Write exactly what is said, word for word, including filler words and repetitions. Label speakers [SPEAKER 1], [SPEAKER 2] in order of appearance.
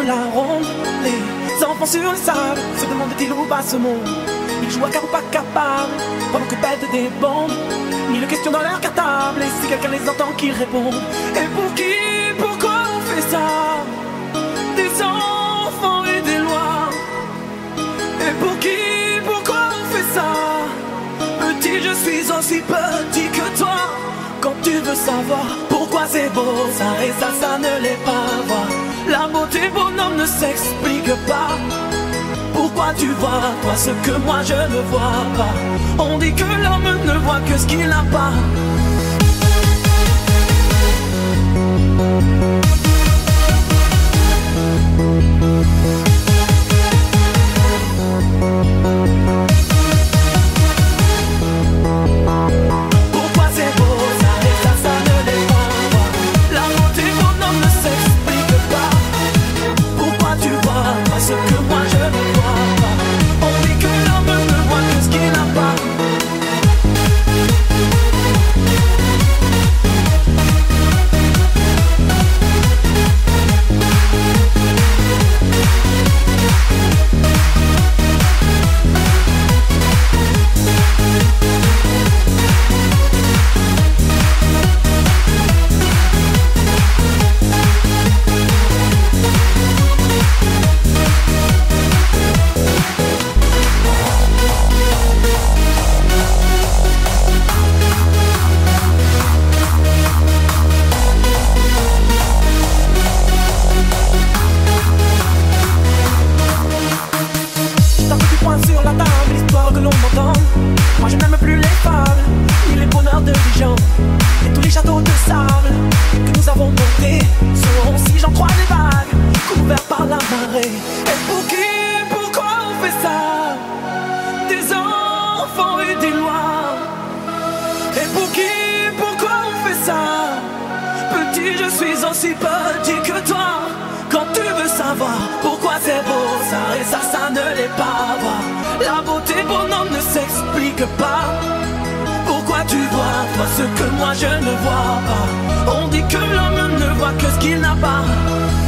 [SPEAKER 1] la ronde. Les enfants sur le sable se demandent-ils où va ce monde. Ils jouent à car ou pas capable pendant que pètent des bombes. Mille questions dans leur cartable, et si quelqu'un les entend qu'ils répondent. Et pour qui, pourquoi on fait ça? Des enfants et des lois. Et pour qui, pourquoi on fait ça? Petit, je suis aussi petit que toi. Quand tu veux savoir pourquoi c'est beau, ça et ça, ça ne l'est pas. Voir la beauté bonhomme ne s'explique pas. Pourquoi tu vois, toi, ce que moi je ne vois pas? On dit que l'homme ne voit que ce qu'il n'a pas. Pourquoi c'est beau, ça et ça, ça ne l'est pas. La beauté bonhomme ne s'explique pas. Pourquoi tu vois, toi, ce que moi je ne vois pas? On dit que l'homme ne voit que ce qu'il n'a pas. Sur la table, l'histoire que l'on entend. Moi je n'aime plus les fables, ni les bonheurs de gens. Et tous les châteaux de sable que nous avons montés seront, si j'en crois, des vagues couverts par la marée. Et pour qui, pourquoi on fait ça? Des enfants et des lois. Et pour qui, pourquoi on fait ça? Petit, je suis aussi petit que toi. Quand tu veux savoir pourquoi c'est beau, ça et ça, ça ne l'est pas. Voir la beauté bonhomme ne s'explique pas. Pourquoi tu vois, toi, ce que moi je ne vois pas? On dit que l'homme ne voit que ce qu'il n'a pas.